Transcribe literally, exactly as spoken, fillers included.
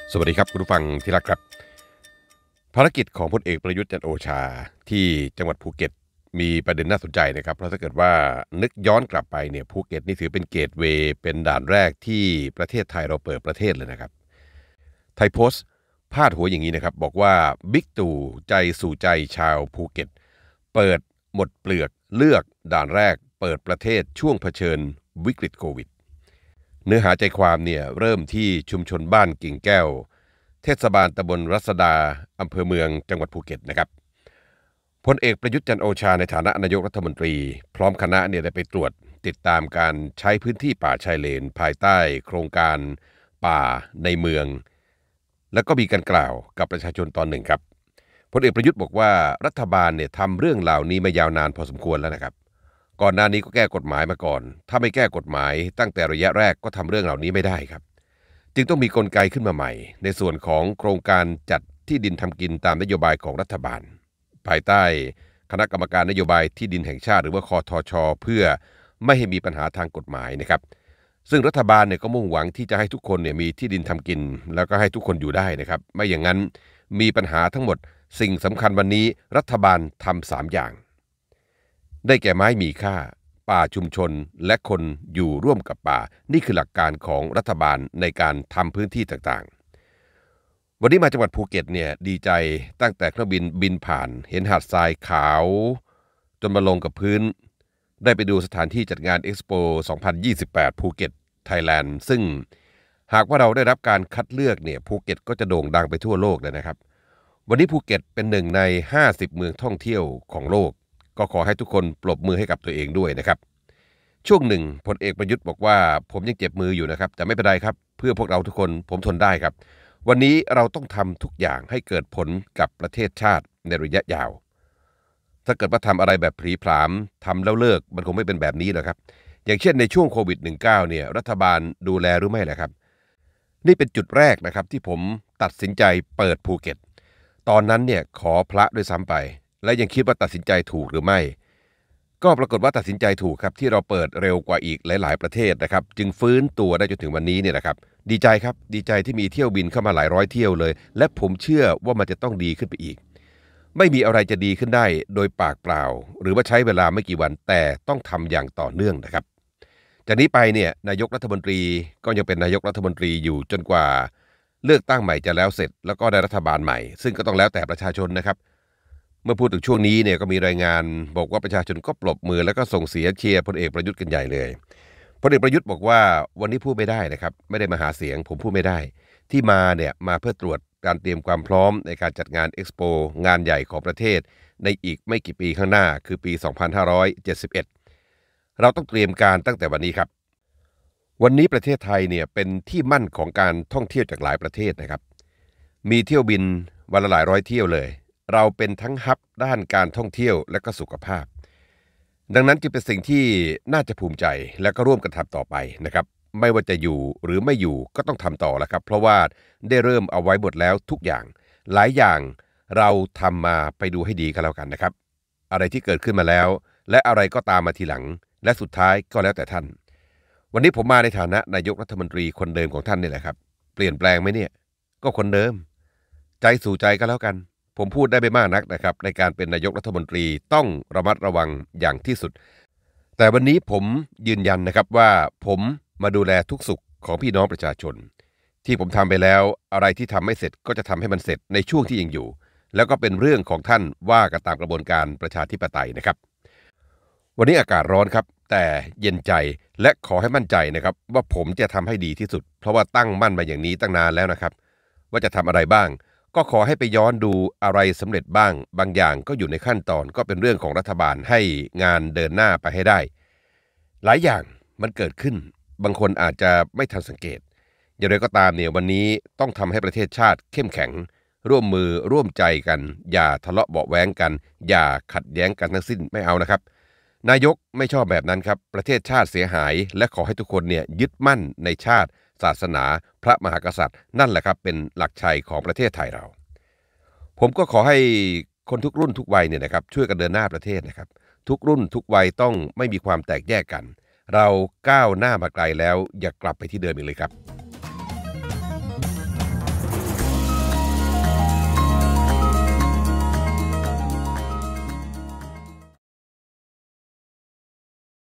สวัสดีครับคุณผู้ฟังที่รักครับภารกิจของพลเอกประยุทธ์จันทร์โอชาที่จังหวัดภูเก็ตมีประเด็นน่าสนใจนะครับเพราะถ้าเกิดว่านึกย้อนกลับไปเนี่ยภูเก็ตนี่ถือเป็นเกตเวย์เป็นด่านแรกที่ประเทศไทยเราเปิดประเทศเลยนะครับไทยโพสต์พาดหัวอย่างนี้นะครับบอกว่าบิ๊กตู่ใจสู่ใจชาวภูเก็ตเปิดหมดเปลือกเลือกด่านแรกเปิดประเทศช่วงเผชิญวิกฤตโควิดเนื้อหาใจความเนี่ยเริ่มที่ชุมชนบ้านกิ่งแก้วเทศบาลตำบลรัศดาอำเภอเมืองจังหวัดภูเก็ตนะครับพลเอกประยุทธ์จันทร์โอชาในฐานะนายกรัฐมนตรีพร้อมคณะเนี่ยได้ไปตรวจติดตามการใช้พื้นที่ป่าชายเลนภายใต้โครงการป่าในเมืองแล้วก็มีการกล่าวกับประชาชนตอนหนึ่งครับพลเอกประยุทธ์บอกว่ารัฐบาลเนี่ยทำเรื่องเหล่านี้มายาวนานพอสมควรแล้วนะครับก่อนหน้านี้ก็แก้กฎหมายมาก่อนถ้าไม่แก้กฎหมายตั้งแต่ระยะแรกก็ทำเรื่องเหล่านี้ไม่ได้ครับจึงต้องมีกลไกขึ้นมาใหม่ในส่วนของโครงการจัดที่ดินทำกินตามนโยบายของรัฐบาลภายใต้คณะกรรมการนโยบายที่ดินแห่งชาติหรือว่าคทช.เพื่อไม่ให้มีปัญหาทางกฎหมายนะครับซึ่งรัฐบาลเนี่ยก็มุ่งหวังที่จะให้ทุกคนเนี่ยมีที่ดินทำกินแล้วก็ให้ทุกคนอยู่ได้นะครับไม่อย่างนั้นมีปัญหาทั้งหมดสิ่งสำคัญวันนี้รัฐบาลทำสามอย่างได้แก่ไม้มีค่าป่าชุมชนและคนอยู่ร่วมกับป่านี่คือหลักการของรัฐบาลในการทำพื้นที่ต่างๆวันนี้มาจังหวัดภูเก็ตเนี่ยดีใจตั้งแต่เครื่องบินบินผ่านเห็นหาดทรายขาวจนมาลงกับพื้นได้ไปดูสถานที่จัดงาน Expo สองพันยี่สิบแปดภูเก็ตไทยแลนด์ซึ่งหากว่าเราได้รับการคัดเลือกเนี่ยภูเก็ตก็จะโด่งดังไปทั่วโลกเลยนะครับวันนี้ภูเก็ตเป็นหนึ่งในห้าสิบเมืองท่องเที่ยวของโลกก็ขอให้ทุกคนปรบมือให้กับตัวเองด้วยนะครับช่วงหนึ่งพลเอกประยุทธ์บอกว่าผมยังเจ็บมืออยู่นะครับแต่ไม่เป็นไรครับเพื่อพวกเราทุกคนผมทนได้ครับวันนี้เราต้องทำทุกอย่างให้เกิดผลกับประเทศชาติในระยะยาวถ้าเกิดว่าทำอะไรแบบผลีผลามทำแล้วเลิกมันคงไม่เป็นแบบนี้หรอกครับอย่างเช่นในช่วงโควิด สิบเก้า เนี่ยรัฐบาลดูแลหรือไม่ล่ะครับนี่เป็นจุดแรกนะครับที่ผมตัดสินใจเปิดภูเก็ตตอนนั้นเนี่ยขอพระด้วยซ้ำไปและยังคิดว่าตัดสินใจถูกหรือไม่ก็ปรากฏว่าตัดสินใจถูกครับที่เราเปิดเร็วกว่าอีกหลายๆประเทศนะครับจึงฟื้นตัวได้จนถึงวันนี้เนี่ยนะครับดีใจครับดีใจที่มีเที่ยวบินเข้ามาหลายร้อยเที่ยวเลยและผมเชื่อว่ามันจะต้องดีขึ้นไปอีกไม่มีอะไรจะดีขึ้นได้โดยปากเปล่าหรือว่าใช้เวลาไม่กี่วันแต่ต้องทำอย่างต่อเนื่องนะครับจากนี้ไปเนี่ยนายกรัฐมนตรีก็ยังเป็นนายกรัฐมนตรีอยู่จนกว่าเลือกตั้งใหม่จะแล้วเสร็จแล้วก็ได้รัฐบาลใหม่ซึ่งก็ต้องแล้วแต่ประชาชนนะครับเมื่อพูดถึงช่วงนี้เนี่ยก็มีรายงานบอกว่าประชาชนก็ปรบมือแล้วก็ส่งเสียงเชียร์พลเอกประยุทธ์กันใหญ่เลยพลเอกประยุทธ์บอกว่าวันนี้พูดไม่ได้นะครับไม่ได้มาหาเสียงผมพูดไม่ได้ที่มาเนี่ยมาเพื่อตรวจการเตรียมความพร้อมในการจัดงานเอ็กซ์โปงานใหญ่ของประเทศในอีกไม่กี่ปีข้างหน้าคือปีสองพันห้าร้อยเจ็ดสิบเอ็ดเราต้องเตรียมการตั้งแต่วันนี้ครับวันนี้ประเทศไทยเนี่ยเป็นที่มั่นของการท่องเที่ยวจากหลายประเทศนะครับมีเที่ยวบินวันละหลายร้อยเที่ยวเลยเราเป็นทั้งฮับด้านการท่องเที่ยวและก็สุขภาพดังนั้นจึงเป็นสิ่งที่น่าจะภูมิใจและก็ร่วมกันทำต่อไปนะครับไม่ว่าจะอยู่หรือไม่อยู่ก็ต้องทำต่อแล้วครับเพราะว่าได้เริ่มเอาไว้หมดแล้วทุกอย่างหลายอย่างเราทำมาไปดูให้ดีกันแล้วกันนะครับอะไรที่เกิดขึ้นมาแล้วและอะไรก็ตามมาทีหลังและสุดท้ายก็แล้วแต่ท่านวันนี้ผมมาในฐานะนายกรัฐมนตรีคนเดิมของท่านนี่แหละครับเปลี่ยนแปลงไหมเนี่ยก็คนเดิมใจสู่ใจก็แล้วกันผมพูดได้ไม่มากนักนะครับในการเป็นนายกรัฐมนตรีต้องระมัดระวังอย่างที่สุดแต่วันนี้ผมยืนยันนะครับว่าผมมาดูแลทุกสุขของพี่น้องประชาชนที่ผมทำไปแล้วอะไรที่ทำไม่เสร็จก็จะทำให้มันเสร็จในช่วงที่ยังอยู่แล้วก็เป็นเรื่องของท่านว่ากันตามกระบวนการประชาธิปไตยนะครับวันนี้อากาศร้อนครับแต่เย็นใจและขอให้มั่นใจนะครับว่าผมจะทำให้ดีที่สุดเพราะว่าตั้งมั่นมาอย่างนี้ตั้งนานแล้วนะครับว่าจะทำอะไรบ้างก็ขอให้ไปย้อนดูอะไรสำเร็จบ้างบางอย่างก็อยู่ในขั้นตอนก็เป็นเรื่องของรัฐบาลให้งานเดินหน้าไปให้ได้หลายอย่างมันเกิดขึ้นบางคนอาจจะไม่ทันสังเกตอย่างไรก็ตามเนี่ยวันนี้ต้องทำให้ประเทศชาติเข้มแข็งร่วมมือร่วมใจกันอย่าทะเลาะเบาะแว้งกันอย่าขัดแย้งกันทั้งสิ้นไม่เอานะครับนายกไม่ชอบแบบนั้นครับประเทศชาติเสียหายและขอให้ทุกคนเนี่ยยึดมั่นในชาติศาสนาพระมหากษัตริย์นั่นแหละครับเป็นหลักชัยของประเทศไทยเราผมก็ขอให้คนทุกรุ่นทุกวัยเนี่ยนะครับช่วยกันเดินหน้าประเทศนะครับทุกรุ่นทุกวัยต้องไม่มีความแตกแยกกันเราก้าวหน้ามาไกลแล้วอย่ากลับไปที่เดิมอีกเลยครับ